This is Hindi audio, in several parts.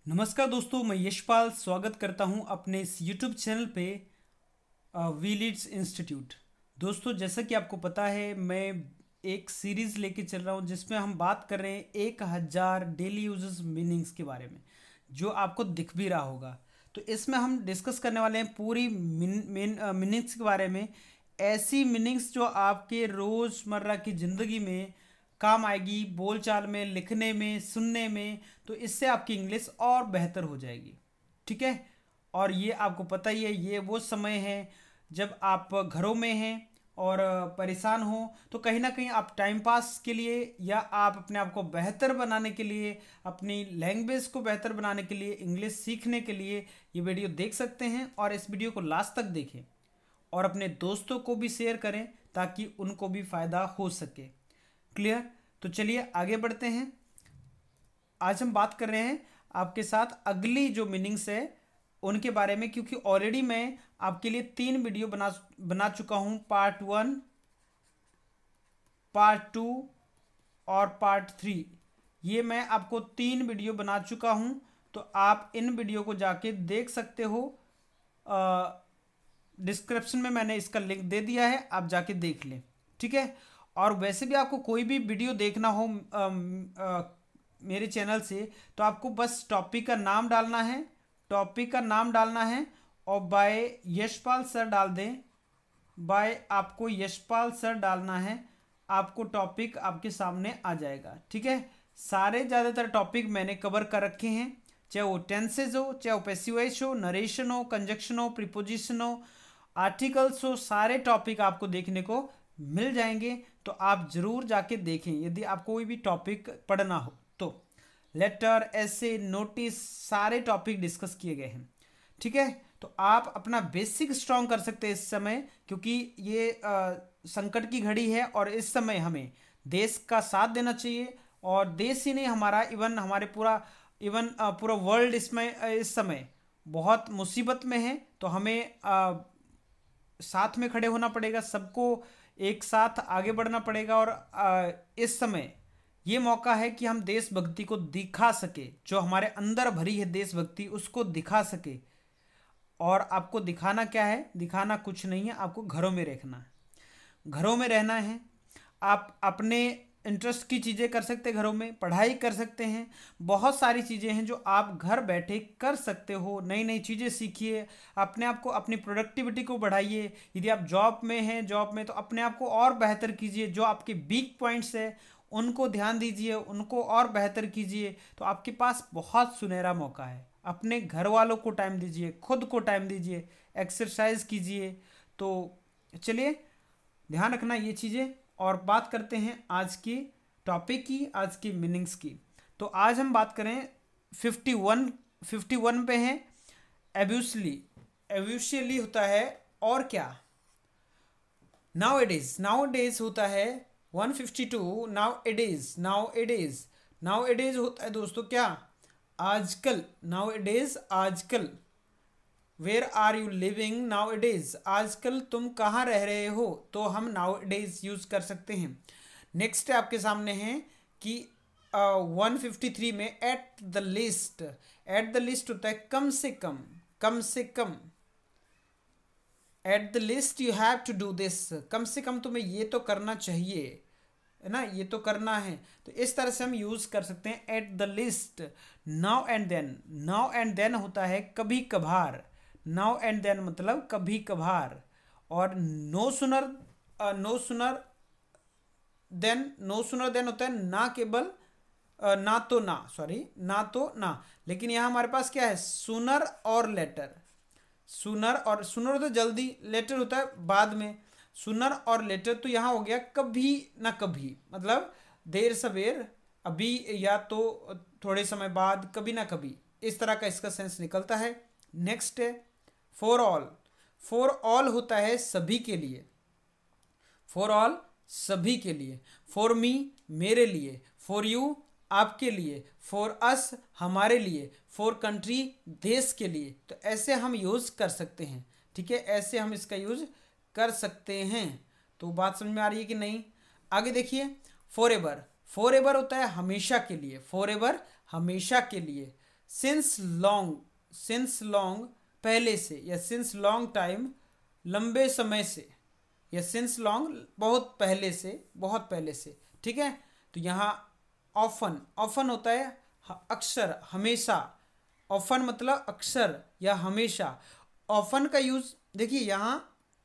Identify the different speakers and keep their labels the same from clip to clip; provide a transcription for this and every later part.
Speaker 1: नमस्कार दोस्तों, मैं यशपाल स्वागत करता हूं अपने इस YouTube चैनल पे वी लीड्स इंस्टीट्यूट। दोस्तों, जैसा कि आपको पता है, मैं एक सीरीज़ लेके चल रहा हूं जिसमें हम बात कर रहे हैं 1000 डेली यूजेस मीनिंग्स के बारे में, जो आपको दिख भी रहा होगा। तो इसमें हम डिस्कस करने वाले हैं पूरी मीनिंग्स के बारे में, ऐसी मीनिंग्स जो आपके रोज़मर्रा की ज़िंदगी में काम आएगी, बोलचाल में, लिखने में, सुनने में। तो इससे आपकी इंग्लिश और बेहतर हो जाएगी। ठीक है। और ये आपको पता ही है, ये वो समय है जब आप घरों में हैं और परेशान हो, तो कहीं ना कहीं आप टाइम पास के लिए या आप अपने आप को बेहतर बनाने के लिए, अपनी लैंग्वेज को बेहतर बनाने के लिए, इंग्लिश सीखने के लिए ये वीडियो देख सकते हैं। और इस वीडियो को लास्ट तक देखें और अपने दोस्तों को भी शेयर करें ताकि उनको भी फ़ायदा हो सके। क्लियर? तो चलिए आगे बढ़ते हैं। आज हम बात कर रहे हैं आपके साथ अगली जो मीनिंग्स है उनके बारे में, क्योंकि ऑलरेडी मैं आपके लिए 3 वीडियो बना चुका हूं, पार्ट 1, पार्ट 2 और पार्ट 3। ये मैं आपको 3 वीडियो बना चुका हूं, तो आप इन वीडियो को जाके देख सकते हो। डिस्क्रिप्शन में मैंने इसका लिंक दे दिया है, आप जाके देख लें। ठीक है। और वैसे भी आपको कोई भी वीडियो देखना हो मेरे चैनल से, तो आपको बस टॉपिक का नाम डालना है, टॉपिक का नाम डालना है और बाय यशपाल सर डाल दें। बाय आपको यशपाल सर डालना है, आपको टॉपिक आपके सामने आ जाएगा। ठीक है। सारे ज़्यादातर टॉपिक मैंने कवर कर रखे हैं, चाहे वो टेंसेज हो, चाहे वो पैसिव वॉइस हो, नरेशन हो, कंजक्शन हो, प्रीपोजिशन हो, आर्टिकल्स हो, सारे टॉपिक आपको देखने को मिल जाएंगे। तो आप ज़रूर जाके देखें यदि आपको कोई भी टॉपिक पढ़ना हो तो। लेटर, ऐसे, नोटिस, सारे टॉपिक डिस्कस किए गए हैं। ठीक है। तो आप अपना बेसिक स्ट्रॉन्ग कर सकते हैं इस समय, क्योंकि ये संकट की घड़ी है और इस समय हमें देश का साथ देना चाहिए। और देश ही नहीं, हमारा इवन हमारे पूरा वर्ल्ड इसमें इस समय बहुत मुसीबत में है। तो हमें साथ में खड़े होना पड़ेगा, सबको एक साथ आगे बढ़ना पड़ेगा। और इस समय ये मौका है कि हम देशभक्ति को दिखा सके, जो हमारे अंदर भरी है देशभक्ति उसको दिखा सके। और आपको दिखाना क्या है? दिखाना कुछ नहीं है, आपको घरों में रखना है, घरों में रहना है। आप अपने इंटरेस्ट की चीज़ें कर सकते हैं, घरों में पढ़ाई कर सकते हैं, बहुत सारी चीज़ें हैं जो आप घर बैठे कर सकते हो। नई नई चीज़ें सीखिए, अपने आप को, अपनी प्रोडक्टिविटी को बढ़ाइए। यदि आप जॉब में हैं, जॉब में तो अपने आप को और बेहतर कीजिए। जो आपके वीक पॉइंट्स है उनको ध्यान दीजिए, उनको और बेहतर कीजिए। तो आपके पास बहुत सुनहरा मौका है। अपने घर वालों को टाइम दीजिए, खुद को टाइम दीजिए, एक्सरसाइज कीजिए। तो चलिए, ध्यान रखना ये चीज़ें। और बात करते हैं आज की टॉपिक की, आज की मीनिंग्स की। तो आज हम बात करें 51 पे हैं। एब्यूसली, एब्यूशली होता है और क्या? नाउ एडेज होता है 152। नाउ एडेज होता है दोस्तों क्या? आजकल। नाउ एडेज आजकल। Where are you living nowadays? आजकल तुम कहाँ रह रहे हो? तो हम नाउ एडेज यूज कर सकते हैं। नेक्स्ट आपके सामने है कि 153 में at the least. At the least होता है कम से कम, कम से कम। At the least you have to do this, कम से कम तुम्हें ये तो करना चाहिए, है ना, ये तो करना है। तो इस तरह से हम यूज कर सकते हैं at the least. Now and then, now and then होता है कभी कभार। नाउ एंड देन मतलब कभी कभार। और no sooner, no sooner then, no sooner then होता है ना केवल, ना तो ना, सॉरी, ना तो ना। लेकिन यहाँ हमारे पास क्या है? सुनर और लेटर। सुनर, और सुनर तो जल्दी, लेटर होता है बाद में। सुनर और लेटर तो यहाँ हो गया कभी ना कभी, मतलब देर सवेर, अभी या तो थोड़े समय बाद, कभी ना कभी, इस तरह का इसका सेंस निकलता है। नेक्स्ट है फॉर ऑल। फॉर ऑल होता है सभी के लिए। फॉर ऑल सभी के लिए। फॉर मी मेरे लिए। फॉर यू आपके लिए। फॉर अस हमारे लिए। फॉर कंट्री देश के लिए। तो ऐसे हम यूज़ कर सकते हैं। ठीक है, ऐसे हम इसका यूज़ कर सकते हैं। तो बात समझ में आ रही है कि नहीं? आगे देखिए, फॉर एवर। फॉर एवर होता है हमेशा के लिए। फॉर एवर हमेशा के लिए। सिंस लॉन्ग पहले से, या सिंस लॉन्ग टाइम लंबे समय से, या सिंस लॉन्ग बहुत पहले से, बहुत पहले से। ठीक है, तो यहाँ ऑफन, ऑफन होता है अक्सर, हमेशा। ऑफन मतलब अक्सर या हमेशा। ऑफन का यूज देखिए, यहाँ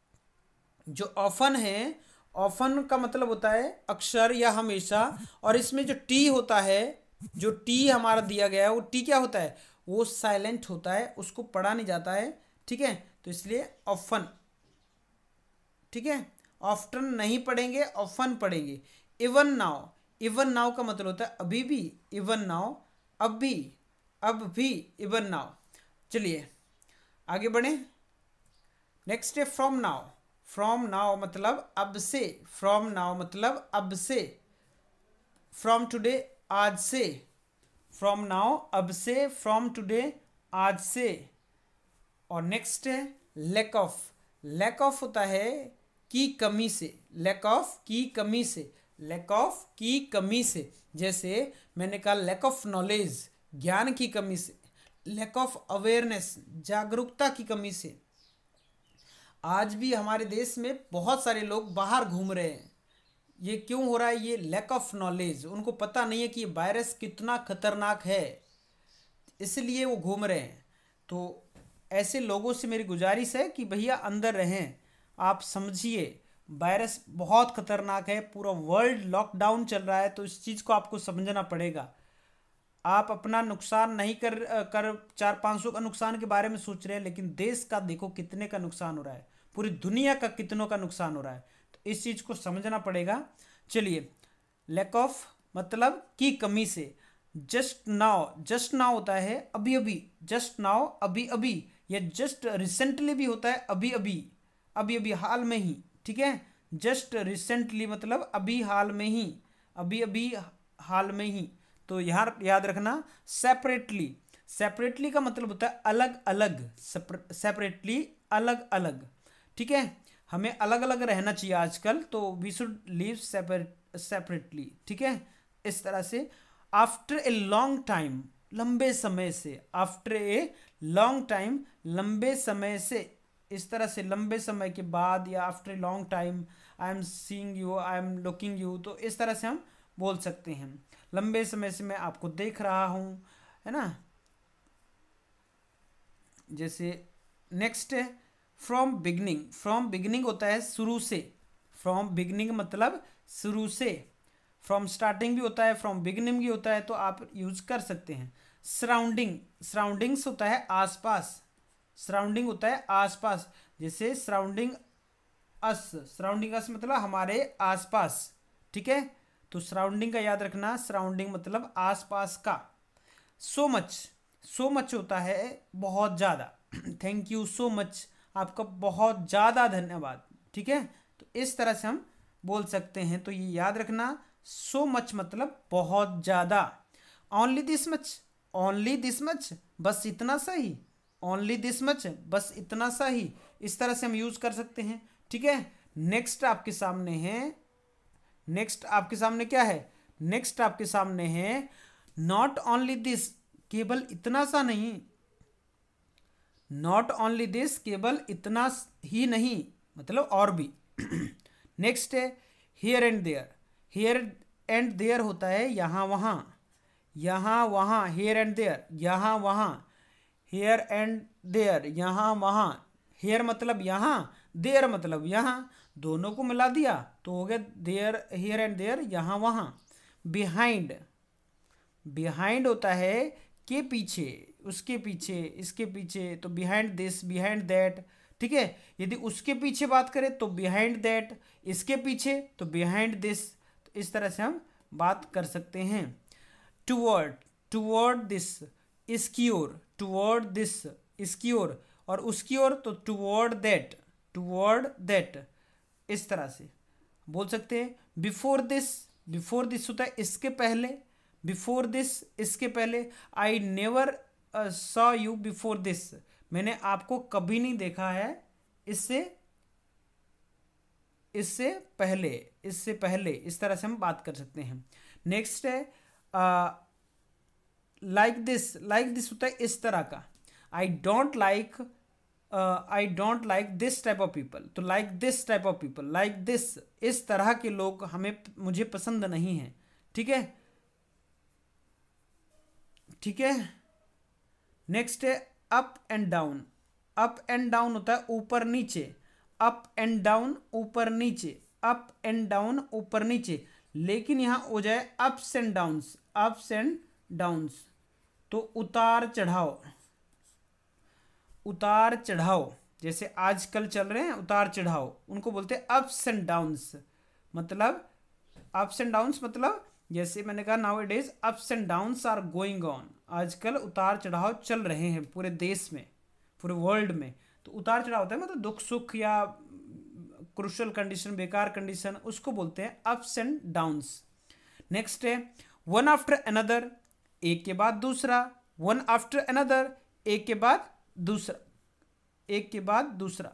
Speaker 1: जो ऑफन है, ऑफन का मतलब होता है अक्सर या हमेशा, और इसमें जो टी होता है, जो टी हमारा दिया गया है, वो टी क्या होता है, वो साइलेंट होता है, उसको पढ़ा नहीं जाता है। ठीक है, तो इसलिए ऑफन। ठीक है, ऑफ्टन नहीं पढ़ेंगे, ऑफन पढ़ेंगे। इवन नाउ, इवन नाउ का मतलब होता है अभी भी, इवन नाउ अब भी, अब भी, इवन नाउ। चलिए आगे बढ़े। नेक्स्ट है फ्रॉम नाउ। फ्रॉम नाउ मतलब अब से, फ्रॉम नाउ मतलब अब से। फ्रॉम टुडे आज से, फ्रॉम नाउ अब से, फ्रॉम टुडे आज से। और नेक्स्ट है लैक ऑफ। लैक ऑफ होता है की कमी से, लैक ऑफ की कमी से, लैक ऑफ की कमी से। जैसे मैंने कहा लैक ऑफ नॉलेज, ज्ञान की कमी से। लैक ऑफ अवेयरनेस, जागरूकता की कमी से। आज भी हमारे देश में बहुत सारे लोग बाहर घूम रहे हैं। ये क्यों हो रहा है? ये लैक ऑफ नॉलेज, उनको पता नहीं है कि ये वायरस कितना खतरनाक है, इसलिए वो घूम रहे हैं। तो ऐसे लोगों से मेरी गुजारिश है कि भैया अंदर रहें, आप समझिए वायरस बहुत खतरनाक है, पूरा वर्ल्ड लॉकडाउन चल रहा है, तो इस चीज़ को आपको समझना पड़ेगा। आप अपना नुकसान नहीं कर 400-500 का नुकसान के बारे में सोच रहे हैं, लेकिन देश का देखो कितने का नुकसान हो रहा है, पूरी दुनिया का कितनों का नुकसान हो रहा है, तो इस चीज़ को समझना पड़ेगा। चलिए, लैक ऑफ मतलब की कमी से। जस्ट नाउ, जस्ट नाउ होता है अभी अभी, जस्ट नाउ अभी अभी, या जस्ट रिसेंटली भी होता है अभी अभी, अभी अभी हाल में ही। ठीक है, जस्ट रिसेंटली मतलब अभी हाल में ही, अभी अभी हाल में ही। तो यहाँ याद रखना सेपरेटली। सेपरेटली का मतलब होता है अलग अलग, सेपरेटली अलग अलग। ठीक है, हमें अलग अलग रहना चाहिए आजकल, तो वी शुड लिव सेपरेटली। ठीक है, इस तरह से। आफ्टर ए लॉन्ग टाइम, लंबे समय से। आफ्टर ए लॉन्ग टाइम, लंबे समय से। इस तरह से लंबे समय के बाद, या after a long time I am seeing you, I am looking you, तो इस तरह से हम बोल सकते हैं। लंबे समय से मैं आपको देख रहा हूँ, है ना। जैसे नेक्स्ट है फ्रॉम बिगनिंग। फ्रॉम बिगनिंग होता है शुरू से। फ्रॉम बिगनिंग मतलब शुरू से। फ्रॉम स्टार्टिंग भी होता है, फ्रॉम बिगनिंग भी होता है, तो आप यूज कर सकते हैं। सराउंडिंग, सराउंडिंग्स होता है आसपास। सराउंडिंग होता है आसपास, जैसे सराउंडिंग अस, सराउंडिंग अस मतलब हमारे आसपास। ठीक है, तो सराउंडिंग का याद रखना, सराउंडिंग मतलब आसपास का। सो मच, सो मच होता है बहुत ज़्यादा। थैंक यू सो मच, आपका बहुत ज़्यादा धन्यवाद। ठीक है, तो इस तरह से हम बोल सकते हैं, तो ये याद रखना, सो मच मतलब बहुत ज़्यादा। Only this much, only this much, बस इतना सा ही। ओनली दिस मच, बस इतना सा ही। इस तरह से हम यूज़ कर सकते हैं। ठीक है, नेक्स्ट आपके सामने है, नेक्स्ट आपके सामने क्या है, नेक्स्ट आपके सामने है नॉट ओनली दिस, केवल इतना सा नहीं। नॉट ओनली दिस, केवल इतना ही नहीं, मतलब और भी। नेक्स्ट है here and there. Here and there होता है यहाँ वहाँ, यहाँ वहाँ, हियर एंड देयर, यहाँ वहाँ। हियर एंड देयर, यहाँ वहाँ। हियर मतलब यहाँ, देयर मतलब यहाँ, दोनों को मिला दिया तो हो गया देयर, हियर एंड देयर, यहाँ वहाँ। बिहाइंड, बिहाइंड होता है के पीछे, उसके पीछे, इसके पीछे, तो बिहाइंड दिस, बिहाइंड दैट। ठीक है, यदि उसके पीछे बात करें तो बिहाइंड दैट, इसके पीछे तो बिहाइंड दिस। तो इस तरह से हम बात कर सकते हैं। टुवर्ड, टुवर्ड दिस, इसकी ओर, टुवर्ड दिस, इसकी ओर, और उसकी ओर तो टुवर्ड दैट, टुवर्ड दैट। इस तरह से बोल सकते हैं। बिफोर दिस, बिफोर दिस होता है इसके पहले, बिफोर दिस इसके पहले। I never saw you before this, मैंने आपको कभी नहीं देखा है इससे, इससे पहले, इससे पहले। इस तरह से हम बात कर सकते हैं। नेक्स्ट है लाइक दिस होता है इस तरह का। I don't like this type of people, तो like this type of people, like this, इस तरह के लोग मुझे पसंद नहीं है। ठीक है, ठीक है। नेक्स्ट है up and down. Up and down होता है ऊपर नीचे, अप एंड डाउन ऊपर नीचे, अप एंड डाउन ऊपर नीचे, लेकिन यहां हो जाए ups and downs, ups and downs, तो उतार चढ़ाव, उतार चढ़ाव, जैसे आजकल चल रहे हैं उतार चढ़ाव, उनको बोलते हैं अप्स एंड डाउन्स। मतलब अप्स एंड डाउन्स मतलब जैसे मैंने कहा now it is ups and downs are going on, आजकल उतार चढ़ाव चल रहे हैं पूरे देश में, पूरे वर्ल्ड में। तो उतार चढ़ाव होता है मतलब दुख सुख या क्रूशल कंडीशन, बेकार कंडीशन, उसको बोलते हैं अप्स एंड डाउन्स। नेक्स्ट है वन आफ्टर अनदर, एक के बाद दूसरा, वन आफ्टर अनदर, एक के बाद दूसरा, एक के बाद दूसरा,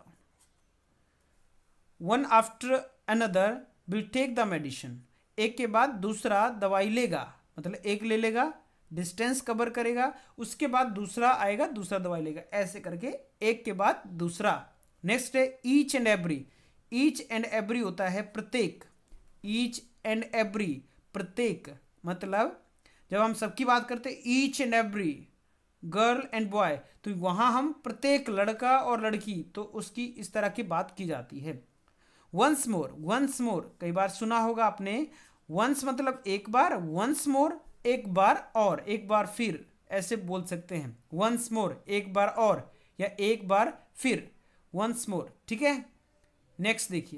Speaker 1: one after another will take the medicine, एक के बाद दूसरा दवाई लेगा, मतलब एक ले लेगा, डिस्टेंस कवर करेगा, उसके बाद दूसरा आएगा, दूसरा दवाई लेगा, ऐसे करके एक के बाद दूसरा। नेक्स्ट है each and every. Each and every होता है प्रत्येक, ईच एंड एवरी प्रत्येक, मतलब जब हम सबकी बात करते हैं each and every girl and boy, तो वहां हम प्रत्येक लड़का और लड़की, तो उसकी इस तरह की बात की जाती है। वंस मोर, वंस मोर कई बार सुना होगा आपने, वंस मतलब एक बार, वंस मोर एक बार और, एक बार फिर, ऐसे बोल सकते हैं वंस मोर एक बार और, या एक बार फिर, वंस मोर। ठीक है, नेक्स्ट देखिए,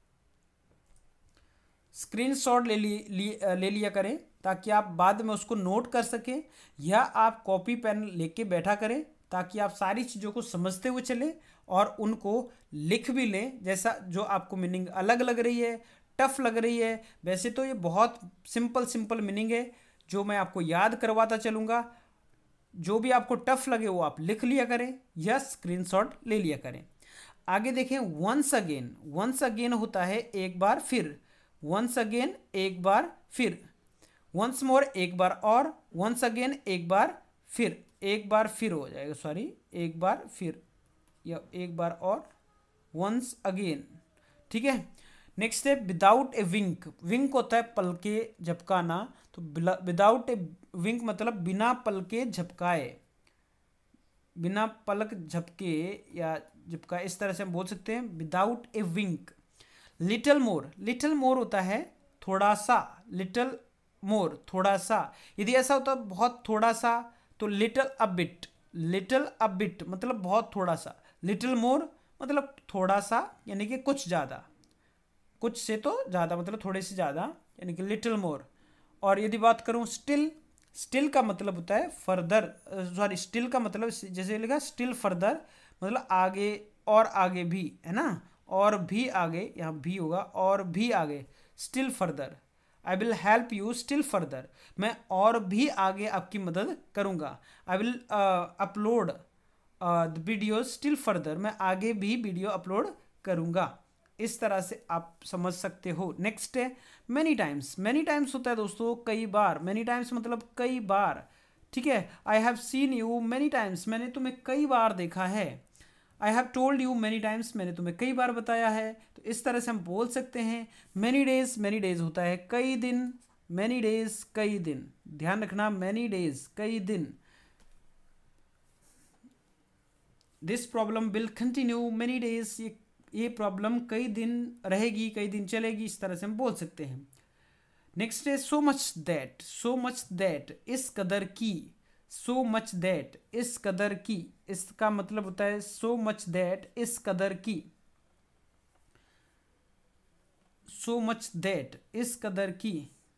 Speaker 1: स्क्रीनशॉट ले लिया करें ताकि आप बाद में उसको नोट कर सकें, या आप कॉपी पेन लेके बैठा करें ताकि आप सारी चीज़ों को समझते हुए चले और उनको लिख भी लें, जैसा जो आपको मीनिंग अलग लग रही है, टफ लग रही है। वैसे तो ये बहुत सिंपल मीनिंग है जो मैं आपको याद करवाता चलूँगा, जो भी आपको टफ लगे वो आप लिख लिया करें या स्क्रीनशॉट ले लिया करें। आगे देखें वंस अगेन। वंस अगेन होता है एक बार फिर, वंस अगेन एक बार फिर, वंस मोर एक बार और, वंस अगेन एक बार फिर, एक बार फिर हो जाएगा, सॉरी एक बार फिर या एक बार और, वंस अगेन। ठीक है, नेक्स्ट है विदाउट ए विंक। विंक होता है पलके झपकाना, तो विदाउट ए विंक मतलब बिना पलके झपकाए, बिना पलक झपके या झपकाए, इस तरह से हम बोल सकते हैं without a wink. Little more, little more होता है थोड़ा सा, लिटिल मोर थोड़ा सा, यदि ऐसा होता है बहुत थोड़ा सा तो little a bit, little a bit मतलब बहुत थोड़ा सा, लिटिल मोर मतलब थोड़ा सा यानी कि कुछ ज़्यादा, कुछ से तो ज़्यादा मतलब थोड़े से ज़्यादा, यानी कि लिटिल मोर। और यदि बात करूँ स्टिल, स्टिल का मतलब होता है फर्दर, सॉरी स्टिल का मतलब जैसे लिखा स्टिल फर्दर मतलब आगे और आगे भी, है ना, और भी आगे, यहाँ भी होगा और भी आगे, still further. I will help you still further, मैं और भी आगे आपकी मदद करूँगा। I will upload the video still further, मैं आगे भी वीडियो अपलोड करूँगा। इस तरह से आप समझ सकते हो। नेक्स्ट है मैनी टाइम्स। मैनी टाइम्स होता है दोस्तों कई बार, मैनी टाइम्स मतलब कई बार। ठीक है, I have seen you many times, मैंने तुम्हें कई बार देखा है। I have told you many times, मैंने तुम्हें कई बार बताया है। तो इस तरह से हम बोल सकते हैं। मैनी डेज होता है कई दिन, मैनी डेज कई दिन, ध्यान रखना मैनी डेज कई दिन। This problem will continue many days, ये प्रॉब्लम कई दिन रहेगी, कई दिन चलेगी, इस तरह से हम बोल सकते हैं। नेक्स्ट है so much that. So much that इस कदर की, सो मच दैट इस कदर की, इसका मतलब होता है सो मच दैट इस कदर की, सो मच दैट इस कदर की।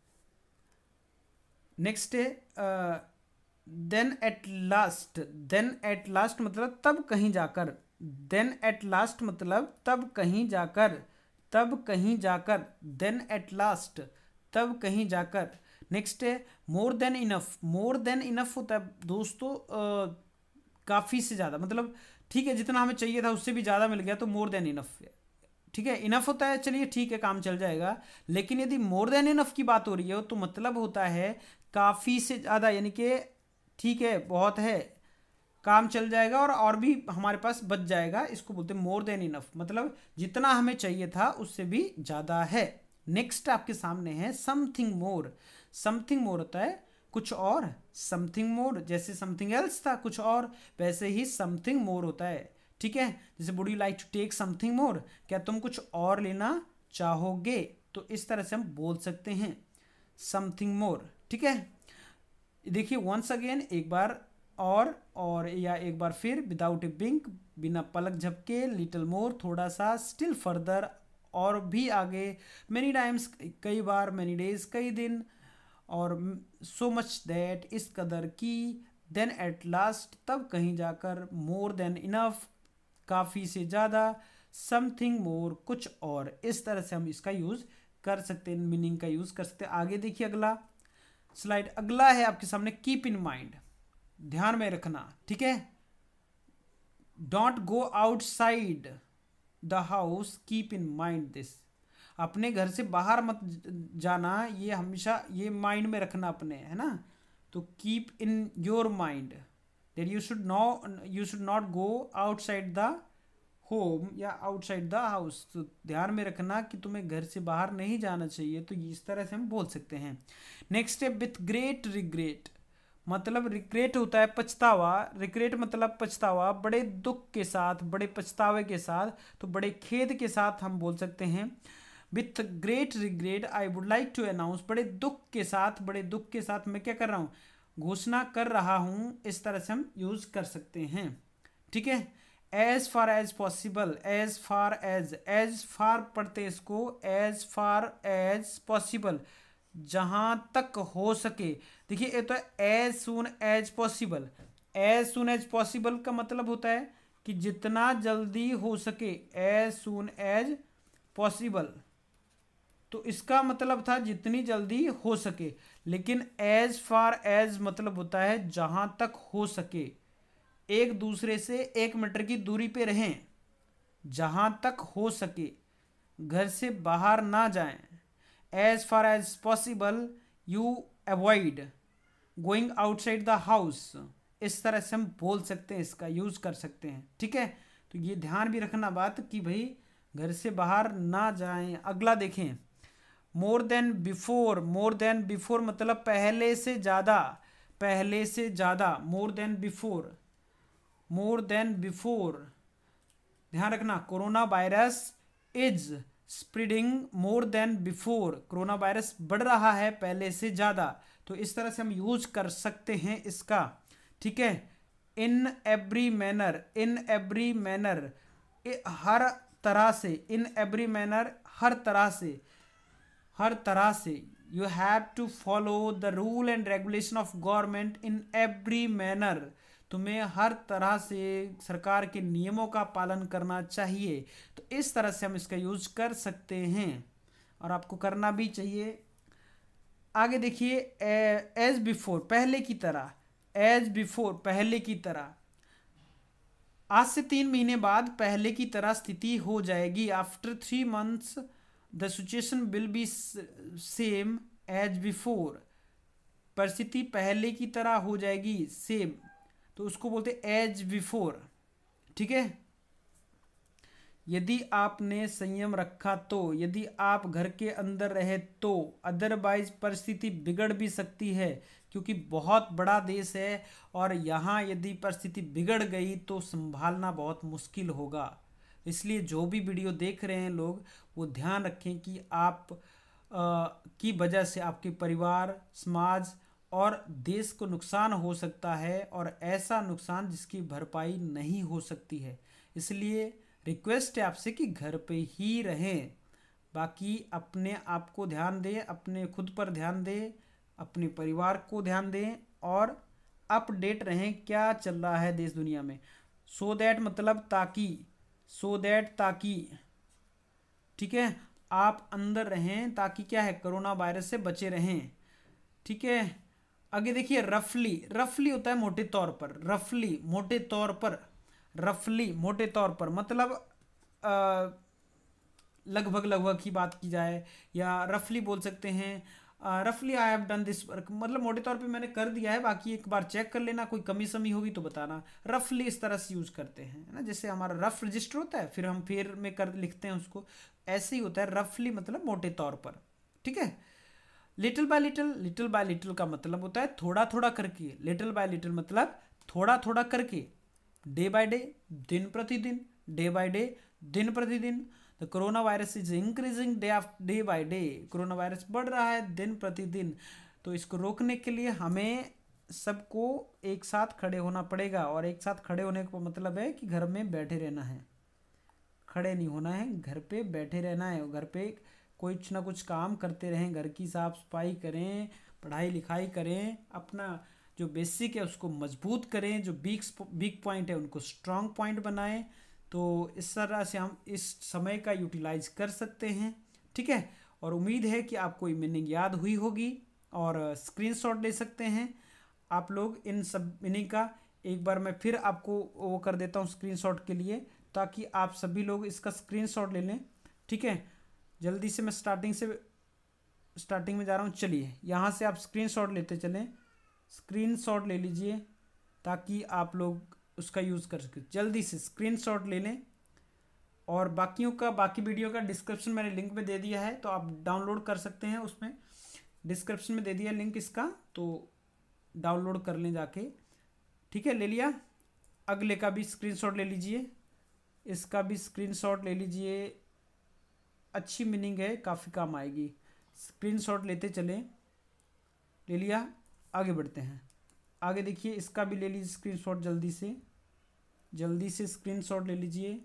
Speaker 1: नेक्स्ट है then at last. Then at last मतलब तब कहीं जाकर, देन एट लास्ट मतलब तब कहीं जाकर, तब कहीं जाकर, देन एट लास्ट तब कहीं जाकर। नेक्स्ट है more than enough. More than enough होता है दोस्तों काफ़ी से ज़्यादा, मतलब ठीक है जितना हमें चाहिए था उससे भी ज़्यादा मिल गया तो मोर देन इनफ। ठीक है, इनफ होता है चलिए ठीक है काम चल जाएगा, लेकिन यदि मोर देन इनफ की बात हो रही है तो मतलब होता है काफ़ी से ज़्यादा, यानी कि ठीक है, बहुत है, काम चल जाएगा और भी हमारे पास बच जाएगा। इसको बोलते हैं मोर देन इनफ, मतलब जितना हमें चाहिए था उससे भी ज़्यादा है। नेक्स्ट आपके सामने है समथिंग मोर। समथिंग मोर होता है कुछ और, समथिंग मोर जैसे समथिंग एल्स था कुछ और, वैसे ही समथिंग मोर होता है। ठीक है, जैसे would you like to take something more, क्या तुम कुछ और लेना चाहोगे, तो इस तरह से हम बोल सकते हैं समथिंग मोर। ठीक है, देखिए वंस अगेन, एक बार और या एक बार फिर, विदाउट ए बिंक, बिना पलक झपके, लिटिल मोर थोड़ा सा, स्टिल फर्दर और भी आगे, मेनी टाइम्स कई बार, मेनी डेज कई दिन, और सो मच दैट इस कदर की, देन एट लास्ट तब कहीं जाकर, मोर देन इनफ काफ़ी से ज़्यादा, समथिंग मोर कुछ और। इस तरह से हम इसका यूज़ कर सकते हैं, मीनिंग का यूज़ कर सकते हैं। आगे देखिए अगला स्लाइड, अगला है आपके सामने कीप इन माइंड, ध्यान में रखना। ठीक है, don't go outside the house, keep in mind this, अपने घर से बाहर मत जाना, ये हमेशा ये माइंड में रखना अपने, है ना। तो keep in your mind that you should not go outside the home या आउटसाइड द हाउस, तो ध्यान में रखना कि तुम्हें घर से बाहर नहीं जाना चाहिए। तो इस तरह से हम बोल सकते हैं। नेक्स्ट है विथ ग्रेट रिग्रेट, मतलब रिग्रेट होता है पछतावा, रिग्रेट मतलब पछतावा, बड़े दुख के साथ, बड़े पछतावे के साथ, तो बड़े खेद के साथ हम बोल सकते हैं with great regret I would like to announce, बड़े दुख के साथ, बड़े दुख के साथ मैं क्या कर रहा हूँ, घोषणा कर रहा हूँ। इस तरह से हम यूज कर सकते हैं। ठीक है, as far as possible, as far पढ़ते इसको, एज फार एज पॉसिबल, जहां तक हो सके। देखिए ये तो as soon as possible, as soon as possible का मतलब होता है कि जितना जल्दी हो सके, एज सून एज पॉसिबल, तो इसका मतलब था जितनी जल्दी हो सके। लेकिन एज फार एज मतलब होता है जहां तक हो सके, एक दूसरे से 1 मीटर की दूरी पे रहें, जहां तक हो सके, घर से बाहर ना जाएं। As far as possible you avoid going outside the house, इस तरह से हम बोल सकते हैं, इसका यूज कर सकते हैं। ठीक है, तो ये ध्यान भी रखना बात कि भाई घर से बाहर ना जाएं। अगला देखें, more than before, more than before मतलब पहले से ज़्यादा, पहले से ज़्यादा, more than before, more than before. ध्यान रखना, corona virus is spreading more than before, corona virus बढ़ रहा है पहले से ज़्यादा, तो इस तरह से हम यूज कर सकते हैं इसका। ठीक है, in every manner, in every manner, हर तरह से, इन एवरी मैनर हर तरह से, हर तरह से, you have to follow the rule and regulation of government in every manner, तुम्हें हर तरह से सरकार के नियमों का पालन करना चाहिए। तो इस तरह से हम इसका यूज कर सकते हैं और आपको करना भी चाहिए। आगे देखिए, एज बिफोर पहले की तरह, एज बिफोर पहले की तरह, आज से 3 महीने बाद पहले की तरह स्थिति हो जाएगी। After 3 months the situation will be same as before, परिस्थिति पहले की तरह हो जाएगी, सेम, तो उसको बोलते एज बिफोर। ठीक है, यदि आपने संयम रखा तो, यदि आप घर के अंदर रहे तो, अदरवाइज परिस्थिति बिगड़ भी सकती है, क्योंकि बहुत बड़ा देश है और यहाँ यदि परिस्थिति बिगड़ गई तो संभालना बहुत मुश्किल होगा। इसलिए जो भी वीडियो देख रहे हैं लोग, वो ध्यान रखें कि आप की वजह से आपके परिवार, समाज और देश को नुकसान हो सकता है, और ऐसा नुकसान जिसकी भरपाई नहीं हो सकती है। इसलिए रिक्वेस्ट है आपसे कि घर पे ही रहें, बाकी अपने आप को ध्यान दें, अपने खुद पर ध्यान दें, अपने परिवार को ध्यान दें और अपडेट रहें क्या चल रहा है देश दुनिया में। सो दैट मतलब ताकि, सो दैट ताकि, ठीक है, आप अंदर रहें ताकि क्या है, कोरोना वायरस से बचे रहें। ठीक है, आगे देखिए, रफली, रफली होता है मोटे तौर पर, रफली मोटे तौर पर, रफली मोटे तौर पर मतलब लगभग लगभग की बात की जाए, या रफली बोल सकते हैं रफली I have done this work, मतलब मोटे तौर पे मैंने कर दिया है, बाकी एक बार चेक कर लेना, कोई कमी समी होगी तो बताना। रफली इस तरह से यूज करते हैं, है ना, जैसे हमारा रफ रजिस्टर होता है फिर हम फिर में कर लिखते हैं उसको, ऐसे ही होता है रफली, मतलब मोटे तौर पर। ठीक है। Little by little, little by little का मतलब होता है थोड़ा थोड़ा करके, लिटिल बाय लिटिल मतलब थोड़ा थोड़ा करके, डे बाय डे, दिन प्रतिदिन, डे बाय डे, दिन प्रतिदिन। The corona virus is increasing day by day, corona virus बढ़ रहा है दिन प्रतिदिन। तो इसको रोकने के लिए हमें सबको एक साथ खड़े होना पड़ेगा, और एक साथ खड़े होने का मतलब है कि घर में बैठे रहना है, खड़े नहीं होना है, घर पे बैठे रहना है। घर पे कुछ ना कुछ काम करते रहें, घर की साफ सफाई करें, पढ़ाई लिखाई करें, अपना जो बेसिक है उसको मजबूत करें, जो वीक पॉइंट है उनको स्ट्रांग पॉइंट बनाएं। तो इस तरह से हम इस समय का यूटिलाइज कर सकते हैं। ठीक है। और उम्मीद है कि आपको ये मीनिंग याद हुई होगी, और स्क्रीनशॉट ले सकते हैं आप लोग इन सब मीनिंग का। एक बार मैं फिर आपको वो कर देता हूँ स्क्रीनशॉट के लिए, ताकि आप सभी लोग इसका स्क्रीनशॉट ले लें। ठीक है। जल्दी से मैं स्टार्टिंग में जा रहा हूँ। चलिए यहाँ से आप स्क्रीनशॉट लेते चलें, स्क्रीनशॉट ले लीजिए ताकि आप लोग उसका यूज़ कर सकें। जल्दी से स्क्रीनशॉट ले लें, और बाकी वीडियो का डिस्क्रिप्शन मैंने लिंक में दे दिया है, तो आप डाउनलोड कर सकते हैं, उसमें डिस्क्रिप्शन में दे दिया लिंक इसका, तो डाउनलोड कर लें जाके। ठीक है, ले लिया। अगले का भी स्क्रीनशॉट ले लीजिए, इसका भी स्क्रीनशॉट ले लीजिए, अच्छी मीनिंग है, काफ़ी काम आएगी। स्क्रीनशॉट लेते चलें, ले लिया। आगे बढ़ते हैं। आगे देखिए, इसका भी ले लीजिए स्क्रीनशॉट, जल्दी से स्क्रीनशॉट ले लीजिए,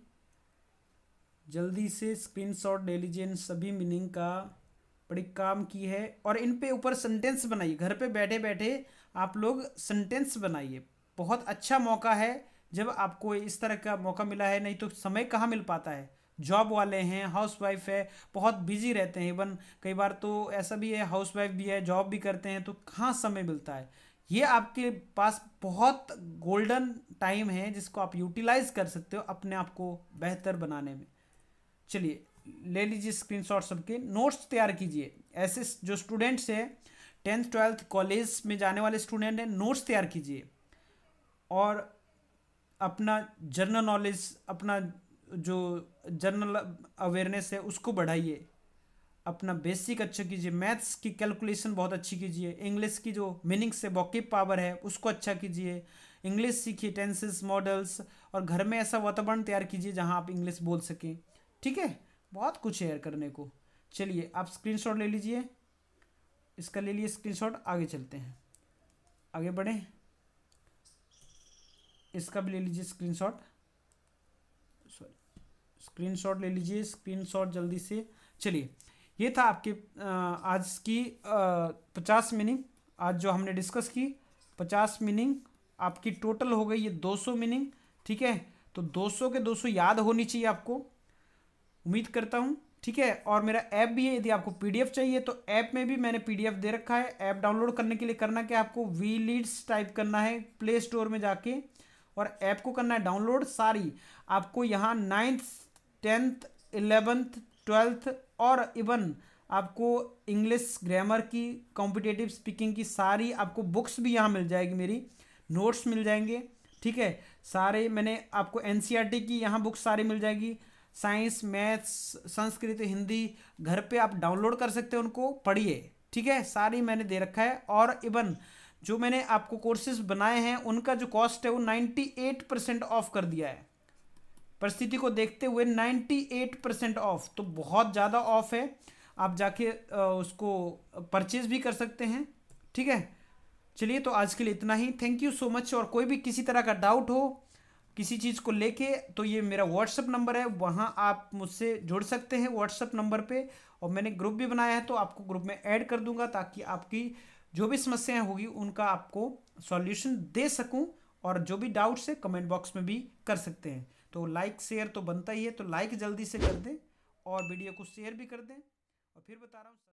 Speaker 1: जल्दी से स्क्रीनशॉट ले लीजिए इन सभी मीनिंग का। बड़ी काम की है, और इन पे ऊपर सेंटेंस बनाइए, घर पे बैठे बैठे आप लोग सेंटेंस बनाइए। बहुत अच्छा मौका है जब आपको इस तरह का मौका मिला है, नहीं तो समय कहाँ मिल पाता है। जॉब वाले हैं, हाउस वाइफ है, बहुत बिजी रहते हैं, इवन कई बार तो ऐसा भी है हाउस वाइफ भी है, जॉब भी करते हैं, तो कहाँ समय मिलता है। ये आपके पास बहुत गोल्डन टाइम है जिसको आप यूटिलाइज कर सकते हो अपने आप को बेहतर बनाने में। चलिए ले लीजिए स्क्रीनशॉट सबके, नोट्स तैयार कीजिए। ऐसे जो स्टूडेंट्स हैं 10th 12th कॉलेज में जाने वाले स्टूडेंट हैं, नोट्स तैयार कीजिए, और अपना जनरल नॉलेज, अपना जो जनरल अवेयरनेस है उसको बढ़ाइए, अपना बेसिक अच्छा कीजिए, मैथ्स की कैलकुलेशन बहुत अच्छी कीजिए, इंग्लिश की जो मीनिंग्स है, वोकैब पावर है उसको अच्छा कीजिए, इंग्लिश सीखिए, टेंसेस, मॉडल्स, और घर में ऐसा वातावरण तैयार कीजिए जहां आप इंग्लिश बोल सकें। ठीक है, बहुत कुछ है करने को। चलिए आप स्क्रीनशॉट ले लीजिए, इसका ले लिए स्क्रीनशॉट, आगे चलते हैं, आगे बढ़ें। इसका भी ले लीजिए स्क्रीनशॉट, स्क्रीनशॉट ले लीजिए, स्क्रीनशॉट जल्दी से। चलिए, ये था आपके आज की 50 मीनिंग, आज जो हमने डिस्कस की 50 मीनिंग आपकी टोटल हो गई ये 200 मीनिंग। ठीक है, तो 200 के 200 याद होनी चाहिए आपको, उम्मीद करता हूँ। ठीक है, और मेरा ऐप भी है, यदि आपको पीडीएफ चाहिए तो ऐप में भी मैंने पीडीएफ दे रखा है। ऐप डाउनलोड करने के लिए करना क्या, आपको वी लीड्स टाइप करना है प्ले स्टोर में जाके, और ऐप को करना है डाउनलोड। सारी आपको यहाँ 9th 10th 11th 12th और इवन आपको इंग्लिश ग्रामर की, कॉम्पिटेटिव स्पीकिंग की सारी आपको बुक्स भी यहाँ मिल जाएगी, मेरी नोट्स मिल जाएंगे। ठीक है, सारे मैंने आपको एनसीईआरटी की यहाँ बुक्स सारी मिल जाएगी, साइंस, मैथ्स, संस्कृत, हिंदी, घर पे आप डाउनलोड कर सकते हो, उनको पढ़िए। ठीक है, सारी मैंने दे रखा है, और इवन जो मैंने आपको कोर्सेज बनाए हैं उनका जो कॉस्ट है वो 98% ऑफ कर दिया है, परिस्थिति को देखते हुए 98% ऑफ, तो बहुत ज़्यादा ऑफ है। आप जाके उसको परचेज भी कर सकते हैं। ठीक है, चलिए तो आज के लिए इतना ही, थैंक यू सो मच। और कोई भी किसी तरह का डाउट हो किसी चीज़ को लेके, तो ये मेरा व्हाट्सअप नंबर है, वहाँ आप मुझसे जुड़ सकते हैं व्हाट्सअप नंबर पे, और मैंने ग्रुप भी बनाया है तो आपको ग्रुप में ऐड कर दूंगा, ताकि आपकी जो भी समस्याएं होगी उनका आपको सॉल्यूशन दे सकूं, और जो भी डाउट्स है कमेंट बॉक्स में भी कर सकते हैं। तो लाइक शेयर तो बनता ही है, तो लाइक जल्दी से कर दें, और वीडियो को शेयर भी कर दें। और फिर बता रहा हूँ।